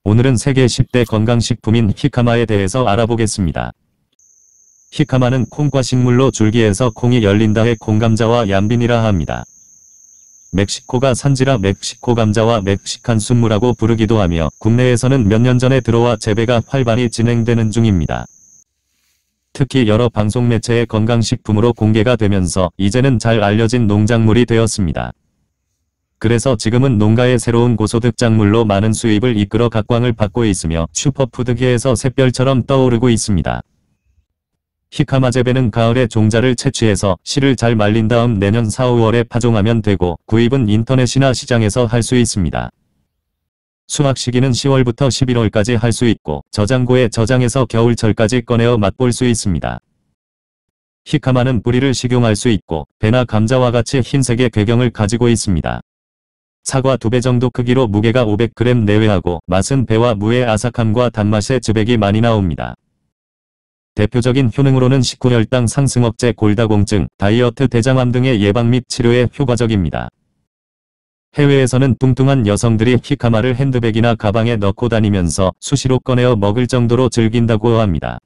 오늘은 세계 10대 건강식품인 히카마에 대해서 알아보겠습니다. 히카마는 콩과 식물로 줄기에서 콩이 열린다의 콩감자와 얌빈이라 합니다. 멕시코가 산지라 멕시코 감자와 멕시칸 순무라고 부르기도 하며 국내에서는 몇 년 전에 들어와 재배가 활발히 진행되는 중입니다. 특히 여러 방송 매체의 건강식품으로 공개가 되면서 이제는 잘 알려진 농작물이 되었습니다. 그래서 지금은 농가의 새로운 고소득 작물로 많은 수입을 이끌어 각광을 받고 있으며 슈퍼푸드계에서 샛별처럼 떠오르고 있습니다. 히카마 재배는 가을에 종자를 채취해서 씨를 잘 말린 다음 내년 4, 5월에 파종하면 되고 구입은 인터넷이나 시장에서 할 수 있습니다. 수확 시기는 10월부터 11월까지 할 수 있고 저장고에 저장해서 겨울철까지 꺼내어 맛볼 수 있습니다. 히카마는 뿌리를 식용할 수 있고 배나 감자와 같이 흰색의 궤경을 가지고 있습니다. 사과 2배 정도 크기로 무게가 500g 내외하고 맛은 배와 무의 아삭함과 단맛에 즙액이 많이 나옵니다. 대표적인 효능으로는 식후혈당 상승 억제, 골다공증, 다이어트, 대장암 등의 예방 및 치료에 효과적입니다. 해외에서는 뚱뚱한 여성들이 히카마를 핸드백이나 가방에 넣고 다니면서 수시로 꺼내어 먹을 정도로 즐긴다고 합니다.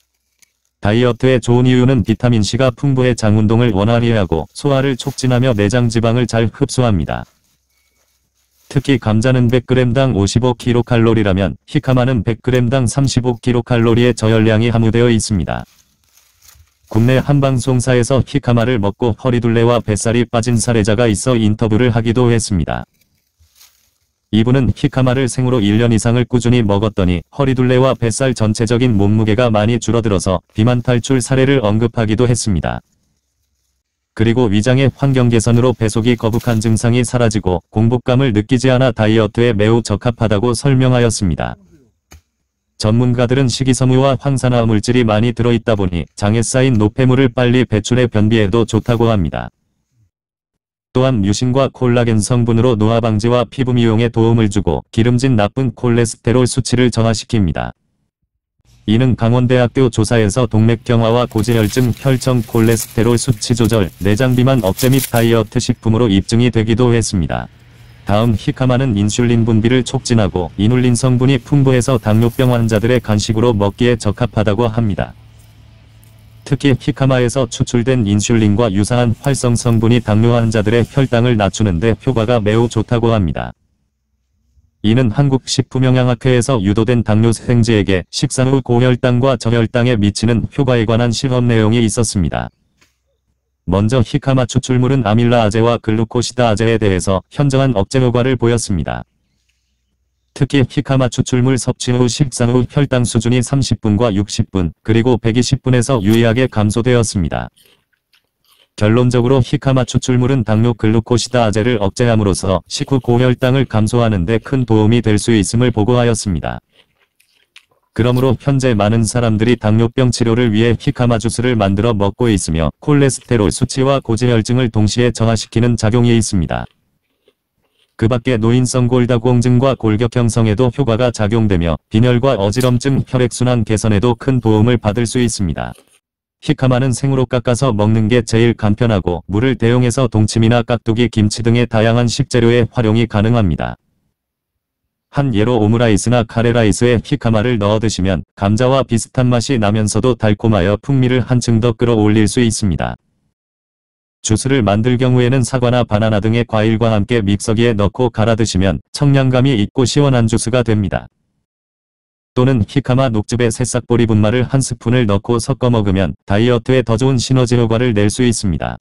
다이어트에 좋은 이유는 비타민C가 풍부해 장운동을 원활히 하고 소화를 촉진하며 내장 지방을 잘 흡수합니다. 특히 감자는 100g당 55kcal라면 히카마는 100g당 35kcal의 저열량이 함유되어 있습니다. 국내 한방송사에서 히카마를 먹고 허리둘레와 뱃살이 빠진 사례자가 있어 인터뷰를 하기도 했습니다. 이분은 히카마를 생으로 1년 이상을 꾸준히 먹었더니 허리둘레와 뱃살 전체적인 몸무게가 많이 줄어들어서 비만 탈출 사례를 언급하기도 했습니다. 그리고 위장의 환경 개선으로 배속이 거북한 증상이 사라지고 공복감을 느끼지 않아 다이어트에 매우 적합하다고 설명하였습니다. 전문가들은 식이섬유와 황산화 물질이 많이 들어있다 보니 장에 쌓인 노폐물을 빨리 배출해 변비에도 좋다고 합니다. 또한 뮤신과 콜라겐 성분으로 노화 방지와 피부 미용에 도움을 주고 기름진 나쁜 콜레스테롤 수치를 정화시킵니다. 이는 강원대학교 조사에서 동맥경화와 고지혈증, 혈청, 콜레스테롤 수치 조절, 내장 비만 억제 및 다이어트 식품으로 입증이 되기도 했습니다. 다음 히카마는 인슐린 분비를 촉진하고 이눌린 성분이 풍부해서 당뇨병 환자들의 간식으로 먹기에 적합하다고 합니다. 특히 히카마에서 추출된 인슐린과 유사한 활성 성분이 당뇨 환자들의 혈당을 낮추는 데 효과가 매우 좋다고 합니다. 이는 한국식품영양학회에서 유도된 당뇨 생쥐에게 식사 후 고혈당과 저혈당에 미치는 효과에 관한 실험 내용이 있었습니다. 먼저 히카마 추출물은 아밀라아제와 글루코시다아제에 대해서 현저한 억제 효과를 보였습니다. 특히 히카마 추출물 섭취 후 식사 후 혈당 수준이 30분과 60분, 그리고 120분에서 유의하게 감소되었습니다. 결론적으로 히카마 추출물은 당뇨 글루코시다아제를 억제함으로써 식후 고혈당을 감소하는 데 큰 도움이 될 수 있음을 보고하였습니다. 그러므로 현재 많은 사람들이 당뇨병 치료를 위해 히카마 주스를 만들어 먹고 있으며 콜레스테롤 수치와 고지혈증을 동시에 정화시키는 작용이 있습니다. 그 밖에 노인성 골다공증과 골격형성에도 효과가 작용되며 빈혈과 어지럼증, 혈액순환 개선에도 큰 도움을 받을 수 있습니다. 히카마는 생으로 깎아서 먹는 게 제일 간편하고 물을 대용해서 동치미나 깍두기, 김치 등의 다양한 식재료에 활용이 가능합니다. 한 예로 오므라이스나 카레라이스에 히카마를 넣어 드시면 감자와 비슷한 맛이 나면서도 달콤하여 풍미를 한층 더 끌어올릴 수 있습니다. 주스를 만들 경우에는 사과나 바나나 등의 과일과 함께 믹서기에 넣고 갈아 드시면 청량감이 있고 시원한 주스가 됩니다. 또는 히카마 녹즙에 새싹보리 분말을 한 스푼을 넣고 섞어 먹으면 다이어트에 더 좋은 시너지 효과를 낼 수 있습니다.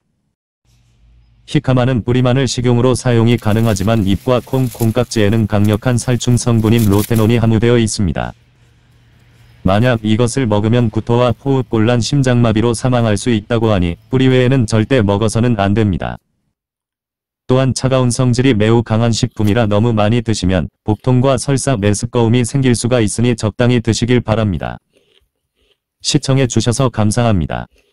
히카마는 뿌리만을 식용으로 사용이 가능하지만 잎과 콩깍지에는 강력한 살충 성분인 로테논이 함유되어 있습니다. 만약 이것을 먹으면 구토와 호흡곤란, 심장마비로 사망할 수 있다고 하니 뿌리 외에는 절대 먹어서는 안 됩니다. 또한 차가운 성질이 매우 강한 식품이라 너무 많이 드시면 복통과 설사, 메스꺼움이 생길 수가 있으니 적당히 드시길 바랍니다. 시청해 주셔서 감사합니다.